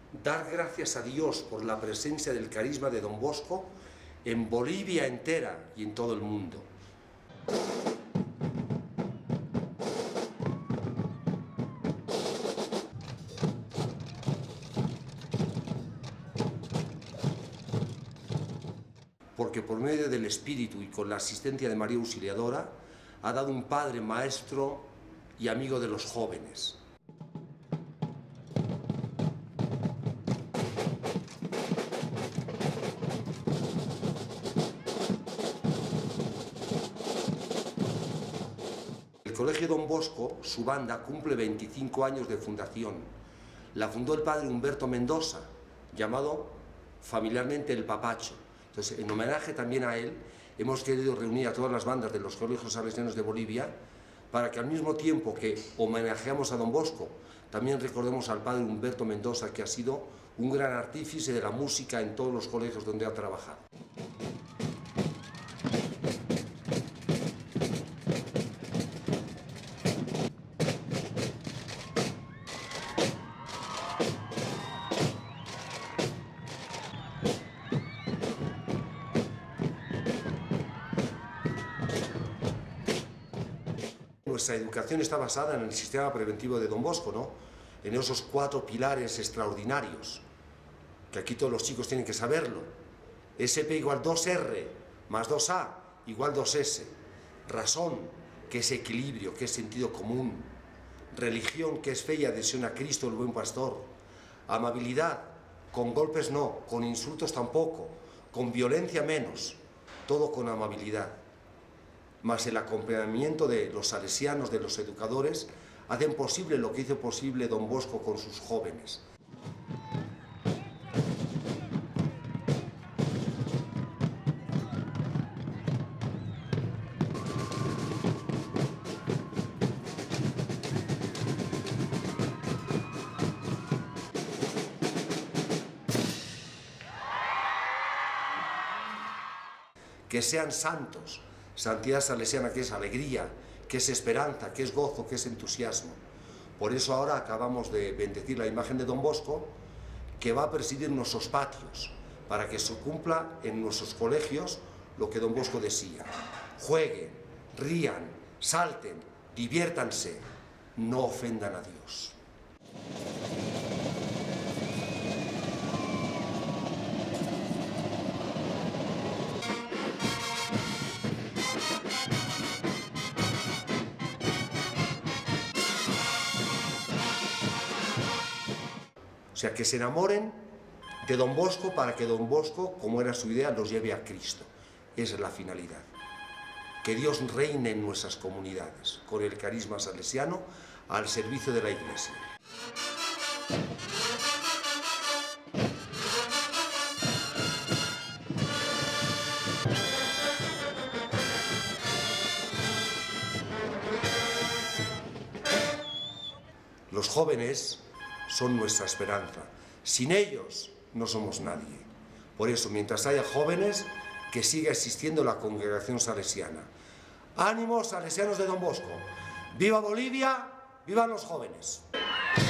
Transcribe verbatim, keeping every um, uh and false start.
dar gracias a Dios por la presencia del carisma de Don Bosco en Bolivia entera y en todo el mundo. Porque por medio del Espíritu y con la asistencia de María Auxiliadora, ha dado un padre, maestro y amigo de los jóvenes. El Colegio Don Bosco, su banda, cumple veinticinco años de fundación. La fundó el padre Humberto Mendoza, llamado familiarmente el Papacho. Entonces, en homenaje también a él, hemos querido reunir a todas las bandas de los colegios salesianos de Bolivia para que al mismo tiempo que homenajeamos a Don Bosco, también recordemos al padre Humberto Mendoza, que ha sido un gran artífice de la música en todos los colegios donde ha trabajado. Nuestra educación está basada en el sistema preventivo de Don Bosco, ¿no? En esos cuatro pilares extraordinarios, que aquí todos los chicos tienen que saberlo. S P igual dos R más dos A igual dos S. Razón, que es equilibrio, que es sentido común. Religión, que es fe y adhesión a Cristo, el buen pastor. Amabilidad, con golpes no, con insultos tampoco, con violencia menos, todo con amabilidad. Más el acompañamiento de los salesianos, de los educadores, hacen posible lo que hizo posible Don Bosco con sus jóvenes. Que sean santos. Santidad salesiana, que es alegría, que es esperanza, que es gozo, que es entusiasmo. Por eso ahora acabamos de bendecir la imagen de Don Bosco, que va a presidir nuestros patios, para que se cumpla en nuestros colegios lo que Don Bosco decía. Jueguen, rían, salten, diviértanse, no ofendan a Dios. O sea, que se enamoren de Don Bosco para que Don Bosco, como era su idea, los lleve a Cristo. Esa es la finalidad. Que Dios reine en nuestras comunidades, con el carisma salesiano al servicio de la Iglesia. Los jóvenes son nuestra esperanza. Sin ellos no somos nadie. Por eso, mientras haya jóvenes, que siga existiendo la congregación salesiana. ¡Ánimo, salesianos de Don Bosco! ¡Viva Bolivia! ¡Vivan los jóvenes!